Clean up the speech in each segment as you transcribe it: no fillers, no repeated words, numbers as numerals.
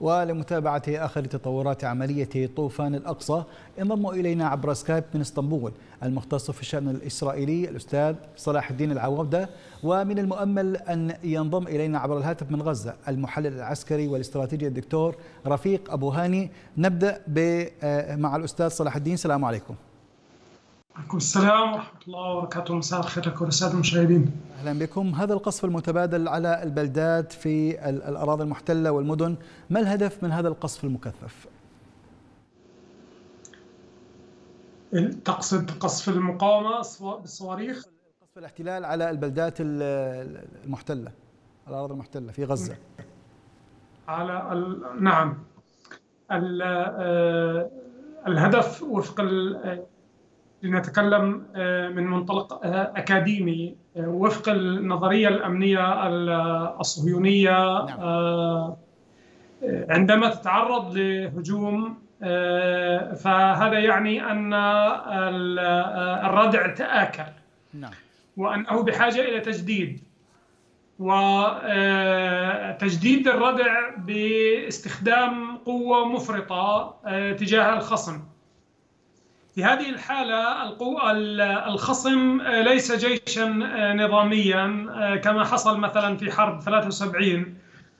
ولمتابعة آخر تطورات عملية طوفان الأقصى انضم إلينا عبر سكايب من اسطنبول المختص في الشأن الإسرائيلي الأستاذ صلاح الدين العوضة، ومن المؤمل أن ينضم إلينا عبر الهاتف من غزة المحلل العسكري والاستراتيجي الدكتور رفيق أبو هاني. نبدأ مع الأستاذ صلاح الدين. السلام عليكم. وعليكم السلام ورحمة الله وبركاته. مساء الخير لكم وللسادة المشاهدين. أهلا بكم. هذا القصف المتبادل على البلدات في الأراضي المحتلة والمدن، ما الهدف من هذا القصف المكثف؟ تقصد قصف المقاومة بالصواريخ؟ قصف الاحتلال على البلدات المحتلة، الأراضي المحتلة في غزة. نعم. الهدف وفق لنتكلم من منطلق أكاديمي وفق النظرية الأمنية الصهيونية. نعم. عندما تتعرض لهجوم فهذا يعني أن الردع تآكل. نعم. وأنه بحاجة إلى تجديد، وتجديد الردع باستخدام قوة مفرطة تجاه الخصم. في هذه الحالة الخصم ليس جيشا نظاميا كما حصل مثلا في حرب 73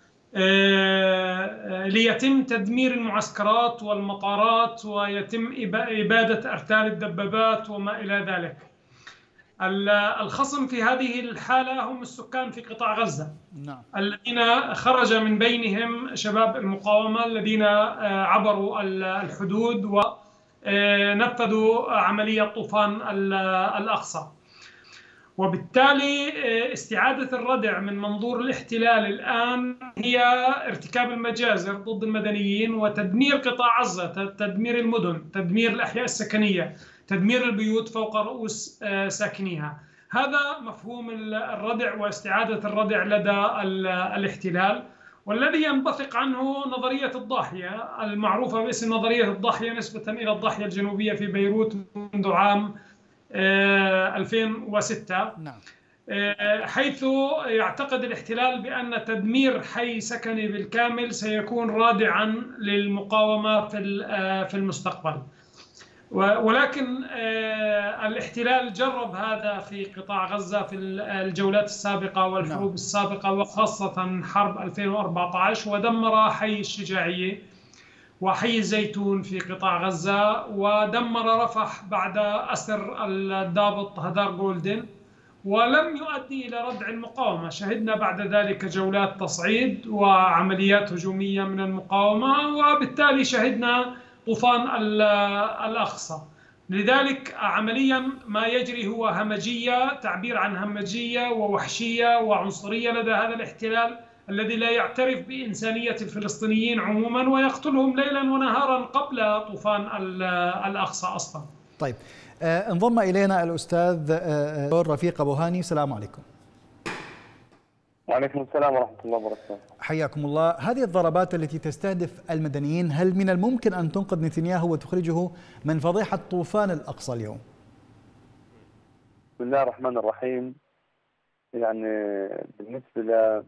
ليتم تدمير المعسكرات والمطارات ويتم إبادة أرتال الدبابات وما إلى ذلك. الخصم في هذه الحالة هم السكان في قطاع غزة. نعم. الذين خرج من بينهم شباب المقاومة الذين عبروا الحدود ونفذوا عملية طوفان الأقصى. وبالتالي استعادة الردع من منظور الاحتلال الآن هي ارتكاب المجازر ضد المدنيين وتدمير قطاع غزة، تدمير المدن، تدمير الأحياء السكنية، تدمير البيوت فوق رؤوس ساكنيها. هذا مفهوم الردع واستعادة الردع لدى الاحتلال، والذي ينبثق عنه نظرية الضاحية المعروفة باسم نظرية الضاحية نسبة إلى الضاحية الجنوبية في بيروت منذ عام 2006. نعم. حيث يعتقد الاحتلال بأن تدمير حي سكني بالكامل سيكون رادعا للمقاومة في المستقبل. ولكن الاحتلال جرب هذا في قطاع غزة في الجولات السابقة والحروب السابقة، وخاصة حرب 2014، ودمر حي الشجاعية وحي الزيتون في قطاع غزة، ودمر رفح بعد أسر الضابط هدار جولدن، ولم يؤدي إلى ردع المقاومة. شهدنا بعد ذلك جولات تصعيد وعمليات هجومية من المقاومة، وبالتالي شهدنا طوفان الأقصى. لذلك عمليا ما يجري هو همجية، تعبير عن همجية ووحشية وعنصرية لدى هذا الاحتلال الذي لا يعترف بإنسانية الفلسطينيين عموما، ويقتلهم ليلا ونهارا قبل طوفان الأقصى أصلا. طيب، انضم إلينا الأستاذ رفيق أبو هاني. السلام عليكم. وعليكم السلام ورحمة الله وبركاته. حياكم الله. هذه الضربات التي تستهدف المدنيين، هل من الممكن أن تنقذ نتنياهو وتخرجه من فضيحة طوفان الأقصى اليوم؟ بسم الله الرحمن الرحيم. يعني بالنسبة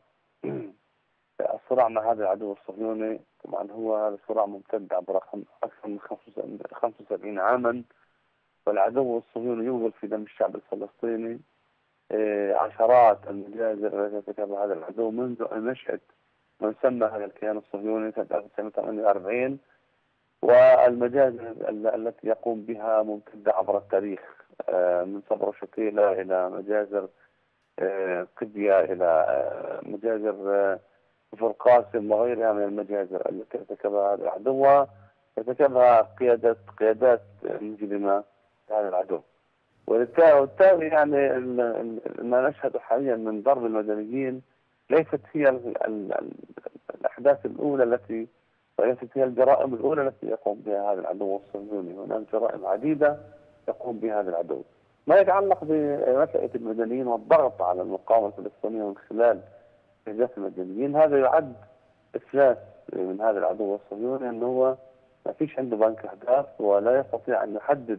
للصراع مع هذا العدو الصهيوني، طبعا هو هذا الصراع ممتد عبر أكثر من 75 عاما، والعدو الصهيوني يوغل في دم الشعب الفلسطيني. عشرات المجازر التي ارتكبها هذا العدو منذ أن نشأت من سمى هذا الكيان الصهيوني سنة 1948، والمجازر التي يقوم بها ممتدة عبر التاريخ، من صبر شتيلة إلى مجازر قدية إلى مجازر كفر قاسم وغيرها من المجازر التي ارتكبها هذا العدو، ارتكبها قيادات مجرمة هذا العدو. وبالتالي يعني ما نشهد حاليا من ضرب المدنيين ليست هي الأحداث الأولى وليست هي الجرائم الأولى التي يقوم بها هذا العدو الصهيوني. هناك جرائم عديدة يقوم بها هذا العدو. ما يتعلق بمسألة المدنيين والضغط على المقاومة الفلسطينية من خلال إهداف المدنيين، هذا يعد إفلاس من هذا العدو الصهيوني، أنه هو ما فيش عنده بنك أهداف ولا يستطيع أن يحدد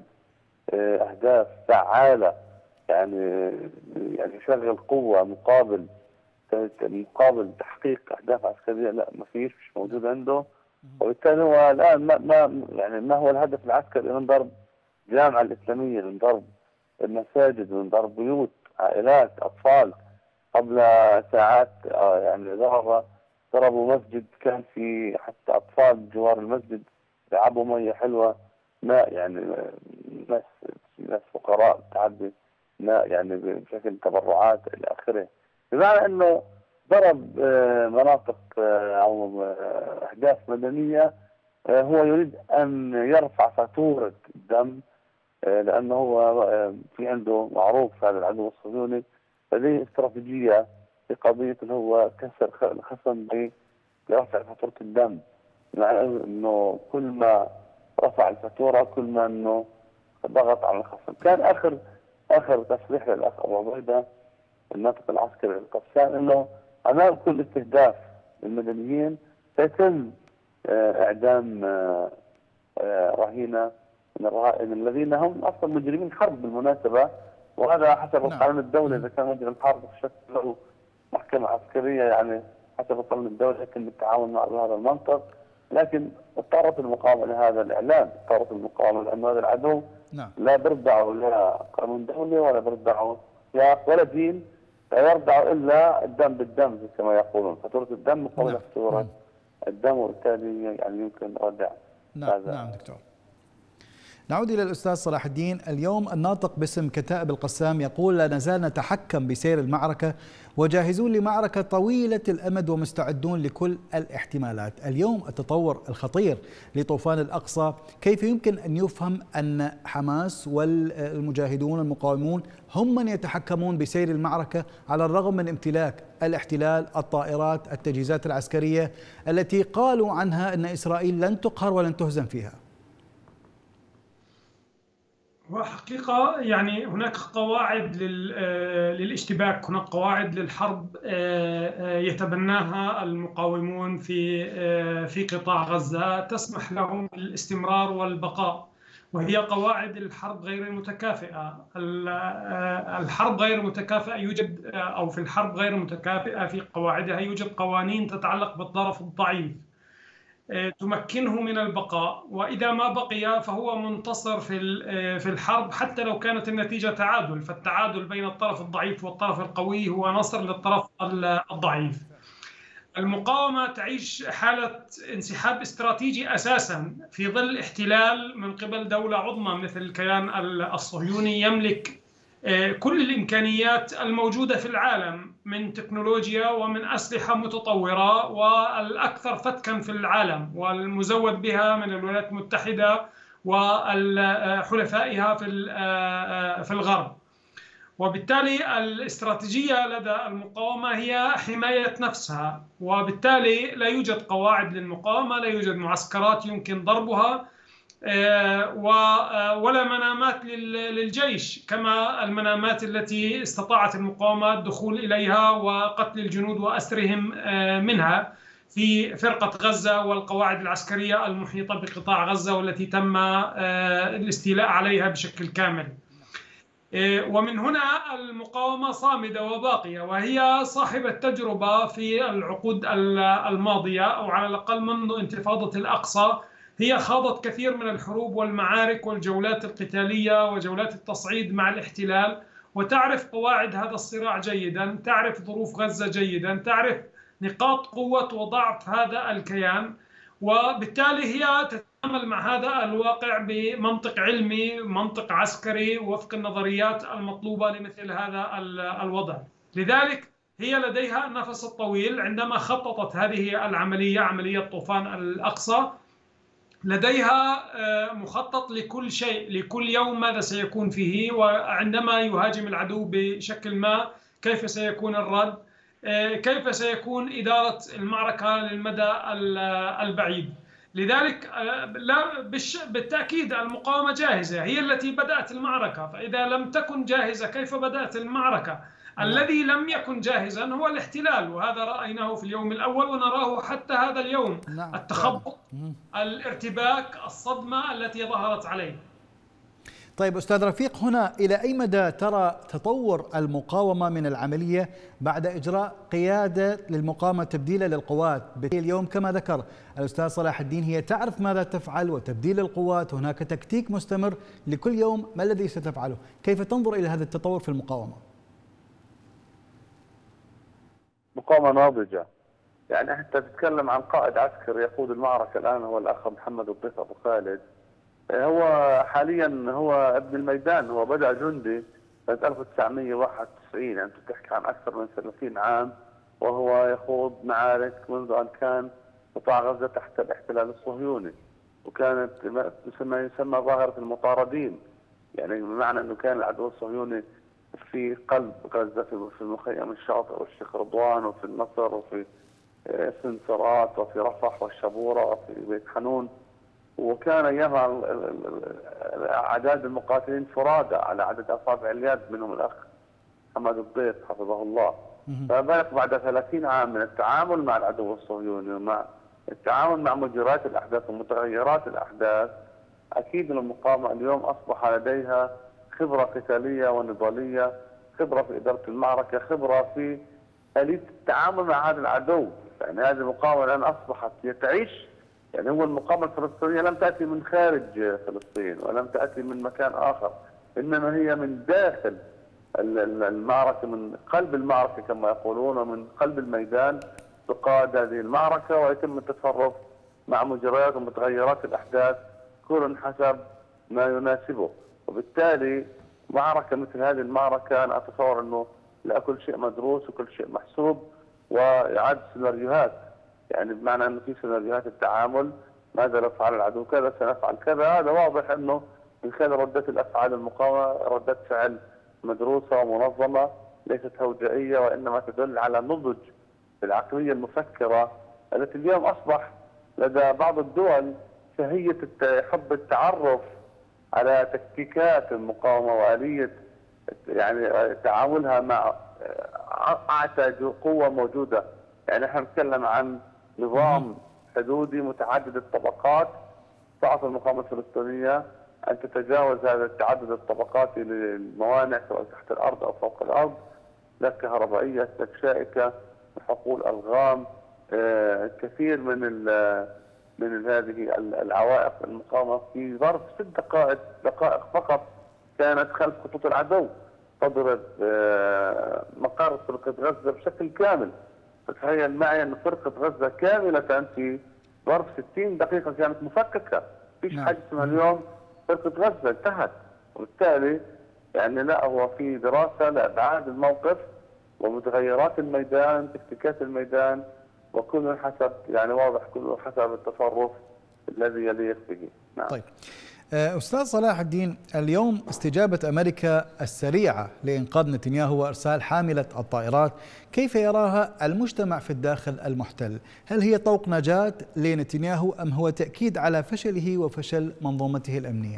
أهداف فعالة، يعني يشغل قوة مقابل مقابل تحقيق أهداف عسكرية لا ما فيش، مش موجود عنده. وبالتالي هو الآن ما هو الهدف العسكري من ضرب الجامعة الإسلامية، من ضرب المساجد، من ضرب بيوت، عائلات، أطفال. قبل ساعات يعني ضربوا مسجد كان في حتى أطفال جوار المسجد لعبوا مية حلوة، ماء يعني ناس فقراء تعبي ماء يعني بشكل تبرعات إلى آخره. بمعنى أنه ضرب مناطق أو أهداف مدنية. هو يريد أن يرفع فاتورة الدم، لأنه هو في عنده معروف هذا العدو الصهيوني لديه استراتيجية في قضية اللي هو كسر الخصم برفع فاتورة الدم. مع أنه كل ما رفع الفاتورة كل ما أنه ضغط على الخصم. كان آخر تصريح للأخ أبو عبيدة الناطق العسكري للقسام أنه أمام كل استهداف للمدنيين سيتم إعدام رهينة من الرهائن الذين هم أصلا مجرمين حرب بالمناسبة، وهذا حسب القانون الدولي. إذا كان مجرم حرب تشكل له محكمة عسكرية يعني حسب القانون الدولي يتم التعاون مع هذا المنطق. لكن اضطرت المقاومة لهذا الإعلان، اضطرت المقاومة لأن هذا العدو لا بردعه لا قانون دولي ولا بردعه ولا دين، لا يردع إلا الدم بالدم كما يقولون، فاتورة الدم مقابل فاتورة الدم، وبالتالي يعني يمكن ردع هذا. نعم دكتور. نعود إلى الأستاذ صلاح الدين. اليوم الناطق باسم كتائب القسام يقول لا نزال نتحكم بسير المعركة وجاهزون لمعركة طويلة الأمد ومستعدون لكل الاحتمالات. اليوم التطور الخطير لطوفان الأقصى، كيف يمكن أن يفهم أن حماس والمجاهدون المقاومون هم من يتحكمون بسير المعركة على الرغم من امتلاك الاحتلال الطائرات التجهيزات العسكرية التي قالوا عنها أن إسرائيل لن تقهر ولن تهزم فيها؟ وحقيقة يعني هناك قواعد للاشتباك، هناك قواعد للحرب يتبناها المقاومون في قطاع غزة تسمح لهم بالاستمرار والبقاء، وهي قواعد الحرب غير المتكافئة. الحرب غير متكافئة يوجد، أو في الحرب غير متكافئة في قواعدها يوجد قوانين تتعلق بالطرف الضعيف تمكنه من البقاء، وإذا ما بقي فهو منتصر في الحرب حتى لو كانت النتيجة تعادل، فالتعادل بين الطرف الضعيف والطرف القوي هو نصر للطرف الضعيف. المقاومة تعيش حالة انسحاب استراتيجي أساسا في ظل احتلال من قبل دولة عظمى مثل الكيان الصهيوني يملك كل الإمكانيات الموجودة في العالم من تكنولوجيا ومن أسلحة متطورة والأكثر فتكا في العالم، والمزود بها من الولايات المتحدة وحلفائها في الغرب. وبالتالي الاستراتيجية لدى المقاومة هي حماية نفسها، وبالتالي لا يوجد قواعد للمقاومة، لا يوجد معسكرات يمكن ضربها، ولا منامات للجيش كما المنامات التي استطاعت المقاومة الدخول إليها وقتل الجنود وأسرهم منها في فرقة غزة والقواعد العسكرية المحيطة بقطاع غزة والتي تم الاستيلاء عليها بشكل كامل. ومن هنا المقاومة صامدة وباقية، وهي صاحبة تجربة في العقود الماضية، أو على الأقل منذ انتفاضة الأقصى هي خاضت كثير من الحروب والمعارك والجولات القتالية وجولات التصعيد مع الاحتلال، وتعرف قواعد هذا الصراع جيدا، تعرف ظروف غزة جيدا، تعرف نقاط قوة وضعف هذا الكيان، وبالتالي هي تتعامل مع هذا الواقع بمنطق علمي، منطق عسكري وفق النظريات المطلوبة لمثل هذا الوضع. لذلك هي لديها النفس الطويل. عندما خططت هذه العملية، عملية طوفان الأقصى، لديها مخطط لكل شيء، لكل يوم ماذا سيكون فيه، وعندما يهاجم العدو بشكل ما كيف سيكون الرد، كيف سيكون إدارة المعركة للمدى البعيد. لذلك بالتأكيد المقاومة جاهزة، هي التي بدأت المعركة، فإذا لم تكن جاهزة كيف بدأت المعركة؟ الذي لم يكن جاهزا هو الاحتلال، وهذا رأيناه في اليوم الأول ونراه حتى هذا اليوم. التخبط، الارتباك، الصدمة التي ظهرت عليه. طيب أستاذ رفيق، هنا إلى أي مدى ترى تطور المقاومة من العملية بعد إجراء قيادة للمقاومة تبديلا للقوات؟ اليوم كما ذكر الأستاذ صلاح الدين هي تعرف ماذا تفعل وتبديل القوات، هناك تكتيك مستمر لكل يوم ما الذي ستفعله. كيف تنظر إلى هذا التطور في المقاومة؟ مقاومة ناضجة. يعني أنت تتكلم عن قائد عسكري يقود المعركة الآن، هو الأخ محمد الضيف أبو خالد. هو حاليا هو ابن الميدان، هو بدأ جندي سنة 1991، يعني تحكي عن أكثر من 30 عام وهو يخوض معارك منذ أن كان قطاع غزة تحت الاحتلال الصهيوني، وكانت يسمى ظاهرة المطاردين، يعني بمعنى أنه كان العدو الصهيوني في قلب غزة، في المخيم الشاطئ والشيخ رضوان وفي النصر وفي سنسرات وفي رفح والشبورة وفي بيت حنون، وكان ايامها اعداد المقاتلين فرادى على عدد اصابع اليد، منهم الاخ محمد الضيف حفظه الله. فبالك بعد 30 عام من التعامل مع العدو الصهيوني ومع التعامل مع مجريات الاحداث ومتغيرات الاحداث، اكيد المقاومه اليوم اصبح لديها خبره قتاليه ونضاليه، خبره في اداره المعركه، خبره في اليه التعامل مع هذا العدو. يعني هذه المقاومه الان اصبحت تعيش، يعني هو المقاومة الفلسطينية لم تأتي من خارج فلسطين ولم تأتي من مكان آخر، إنما هي من داخل المعركة، من قلب المعركة كما يقولون، ومن قلب الميدان تقاد هذه المعركة ويتم التصرف مع مجريات ومتغيرات الأحداث كل حسب ما يناسبه. وبالتالي معركة مثل هذه المعركة أنا أتصور أنه لا، كل شيء مدروس وكل شيء محسوب ويعد سيناريوهات، يعني بمعنى انه في سيناريوهات التعامل، ماذا لو فعل العدو كذا سنفعل كذا. هذا واضح انه من خلال ردة الافعال المقاومة ردة فعل مدروسة ومنظمة، ليست هوجائية، وانما تدل على نضج العقلية المفكرة التي اليوم اصبح لدى بعض الدول شهية حب التعرف على تكتيكات المقاومة وآلية يعني تعاملها مع أعتى قوة موجودة. يعني احنا نتكلم عن نظام حدودي متعدد الطبقات، استطاعت المقاومة الفلسطينية أن تتجاوز هذا التعدد الطبقاتي للموانع سواء تحت الأرض أو فوق الأرض، لك كهربائية، لك شائكة، حقول ألغام، كثير من هذه العوائق المقاومة في ظرف 6 دقائق فقط كانت خلف خطوط العدو تضرب مقر فرقة غزة بشكل كامل. فتخيل معي أن فرقة غزة كاملة في ظرف 60 دقيقة كانت مفككة، فيش حاجة اسمها اليوم فرقة غزة انتهت. وبالتالي يعني لا، هو في دراسة لأبعاد الموقف ومتغيرات الميدان، تكتيكات الميدان، وكل حسب يعني واضح كله حسب التصرف الذي يليق به. نعم. طيب أستاذ صلاح الدين، اليوم استجابة أمريكا السريعة لإنقاذ نتنياهو وإرسال حاملة الطائرات، كيف يراها المجتمع في الداخل المحتل؟ هل هي طوق نجاة لنتنياهو أم هو تأكيد على فشله وفشل منظومته الأمنية؟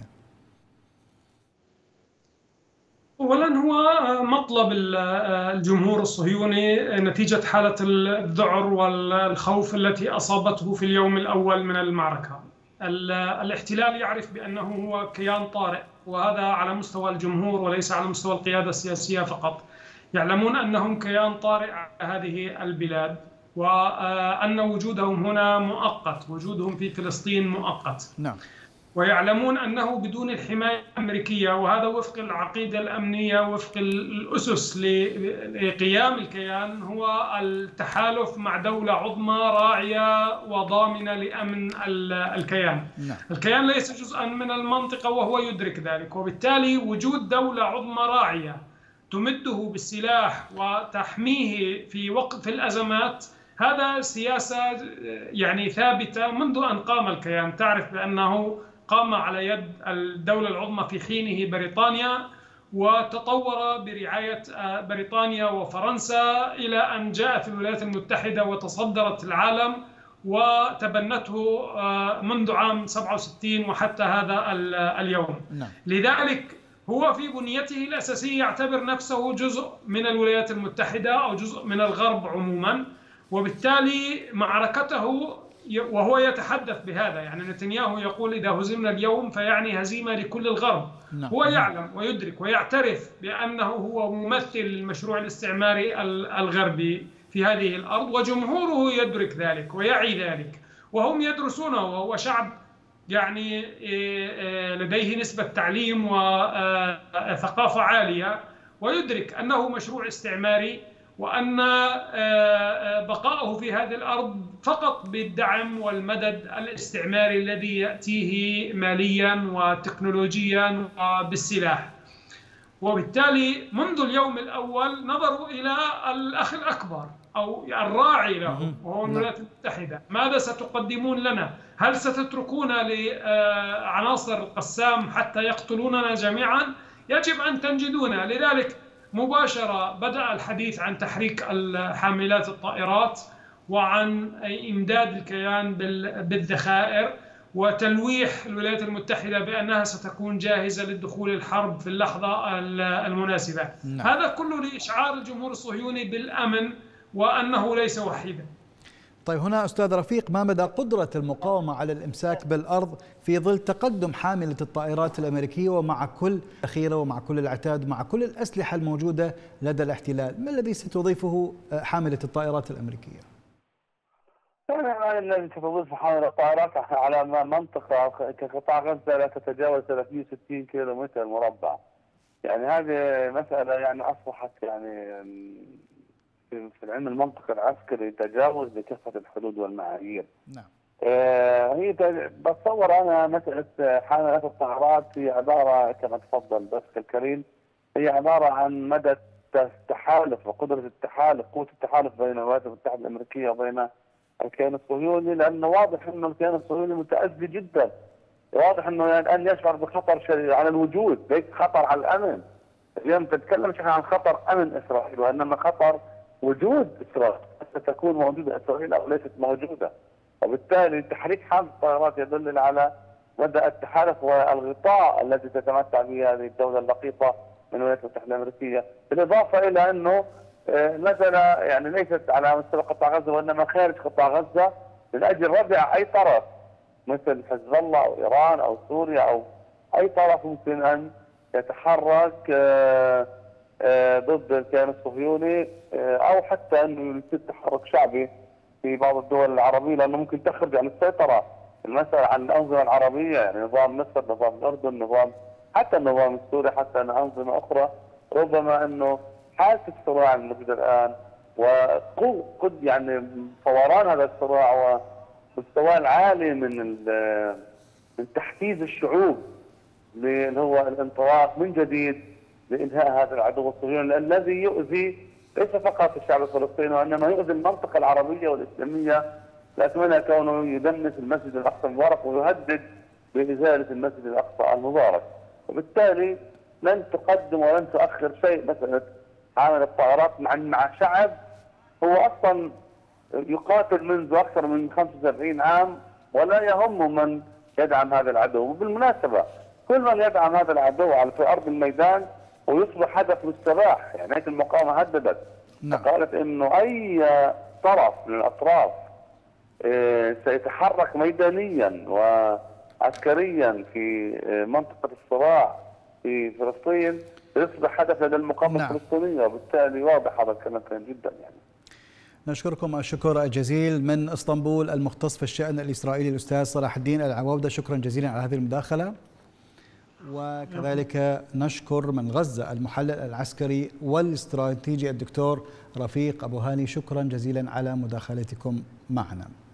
أولا هو مطلب الجمهور الصهيوني نتيجة حالة الذعر والخوف التي أصابته في اليوم الأول من المعركة. الاحتلال يعرف بأنه هو كيان طارئ، وهذا على مستوى الجمهور وليس على مستوى القيادة السياسية فقط. يعلمون أنهم كيان طارئ على هذه البلاد، وأن وجودهم هنا مؤقت، وجودهم في فلسطين مؤقت. نعم. ويعلمون أنه بدون الحماية الأمريكية، وهذا وفق العقيدة الأمنية وفق الأسس لقيام الكيان، هو التحالف مع دولة عظمى راعية وضامنة لأمن الكيان. نعم. الكيان ليس جزءا من المنطقة وهو يدرك ذلك، وبالتالي وجود دولة عظمى راعية تمده بالسلاح وتحميه في الأزمات، هذا سياسة يعني ثابتة منذ أن قام الكيان. تعرف بأنه قام على يد الدولة العظمى في حينه بريطانيا، وتطور برعاية بريطانيا وفرنسا إلى أن جاءت الولايات المتحدة وتصدرت العالم وتبنته منذ عام 67 وحتى هذا اليوم. نعم. لذلك هو في بنيته الأساسية يعتبر نفسه جزء من الولايات المتحدة أو جزء من الغرب عموما، وبالتالي معركته وهو يتحدث بهذا، يعني نتنياهو يقول إذا هزمنا اليوم فيعني هزيمة لكل الغرب. هو يعلم ويدرك ويعترف بأنه هو ممثل المشروع الاستعماري الغربي في هذه الأرض، وجمهوره يدرك ذلك ويعي ذلك، وهم يدرسونه. وهو شعب يعني لديه نسبة تعليم وثقافة عالية، ويدرك أنه مشروع استعماري، وأن بقاؤه في هذه الأرض فقط بالدعم والمدد الاستعماري الذي يأتيه ماليا وتكنولوجيا وبالسلاح. وبالتالي منذ اليوم الأول نظروا إلى الأخ الأكبر أو الراعي له وهو الولايات المتحدة. ماذا ستقدمون لنا؟ هل ستتركون لعناصر القسام حتى يقتلوننا جميعا؟ يجب أن تنجدونا. لذلك مباشرة بدأ الحديث عن تحريك حاملات الطائرات وعن إمداد الكيان بالذخائر وتلويح الولايات المتحدة بأنها ستكون جاهزة للدخول الحرب في اللحظة المناسبة. هذا كله لإشعار الجمهور الصهيوني بالأمن وأنه ليس وحيدا. طيب هنا أستاذ رفيق، ما مدى قدرة المقاومة على الإمساك بالأرض في ظل تقدم حاملة الطائرات الأمريكية ومع كل ذخيرة ومع كل العتاد ومع كل الأسلحة الموجودة لدى الاحتلال؟ ما الذي ستضيفه حاملة الطائرات الأمريكية؟ الذي ستضيف حاملة الطائرات على منطقة كقطاع غزة لا تتجاوز 360 كيلومتر مربع. يعني هذه مسألة يعني أصبحت يعني في العلم المنطقي العسكري تجاوز لكافة الحدود والمعايير. نعم. هي بتصور أنا مسألة حاملات الطائرات هي عبارة كما تفضل بس الكريم، هي عبارة عن مدى التحالف وقدرة التحالف، قوة التحالف بين الولايات المتحدة الأمريكية وبين الكيان الصهيوني، لأنه واضح أنه الكيان الصهيوني متأذي جدا. واضح أنه الآن يشعر بخطر شديد على الوجود، ليس خطر على الأمن. اليوم تتكلم عن خطر أمن إسرائيل، وإنما خطر وجود إسرائيل، ستكون موجودة إسرائيل أو ليست موجودة. وبالتالي تحريك حاملة الطائرات يدل على مدى التحالف والغطاء الذي تتمتع به هذه الدولة اللقيطة من الولايات المتحدة الأمريكية، بالإضافة إلى أنه نزل يعني ليست على مستوى قطاع غزة وإنما خارج قطاع غزة من أجل ردع أي طرف مثل حزب الله أو إيران أو سوريا أو أي طرف ممكن أن يتحرك ضد الكيان الصهيوني، أو حتى أنه يصير تحرك شعبي في بعض الدول العربية، لأنه ممكن تخرج عن السيطرة المسألة عن الأنظمة العربية، يعني نظام مصر، نظام الأردن، نظام حتى النظام السوري، حتى أنظمة أخرى. ربما أنه حالة الصراع الموجودة الآن وقد يعني فوران هذا الصراع ومستواه العالي من تحفيز الشعوب اللي هو الانطلاق من جديد لإنهاء هذا العدو الصهيوني الذي يؤذي ليس فقط الشعب الفلسطيني وإنما يؤذي المنطقة العربية والإسلامية، لا أتمنى كونه يدنس المسجد الأقصى المبارك ويهدد بإزالة المسجد الأقصى المبارك. وبالتالي لن تقدم ولن تؤخر شيء مسألة حامل الطائرات مع شعب هو أصلا يقاتل منذ أكثر من 75 عام ولا يهم من يدعم هذا العدو. وبالمناسبة كل من يدعم هذا العدو في أرض الميدان ويصبح هدف مستباح. يعني هيئة المقاومة هددت قالت إنه أي طرف من الأطراف سيتحرك ميدانيا وعسكريا في منطقة الصراع في فلسطين يصبح هدف لدى المقاومة الفلسطينية، وبالتالي واضح هذا الكلام جدا. يعني نشكركم الشكر الجزيل من اسطنبول المختص في الشأن الإسرائيلي الأستاذ صلاح الدين العواودة، شكرا جزيلا على هذه المداخلة. وكذلك نشكر من غزة المحلل العسكري والاستراتيجي الدكتور رفيق أبو هاني، شكرا جزيلا على مداخلتكم معنا.